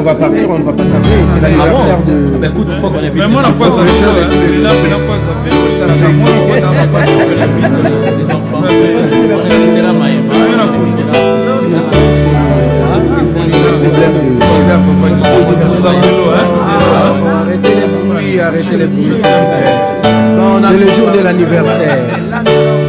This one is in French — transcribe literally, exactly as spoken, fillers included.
on va partir, on ne va pas tarder. C'est l'anniversaire de... Mais écoute, il faut qu'on évite. Mais moi, la fois, ça fait là, la fois, ça fait moi, on va pas se faire les enfants. On est là, Maïa. Arrêtez les bruits, arrêtez les bruits. C'est le jour de l'anniversaire.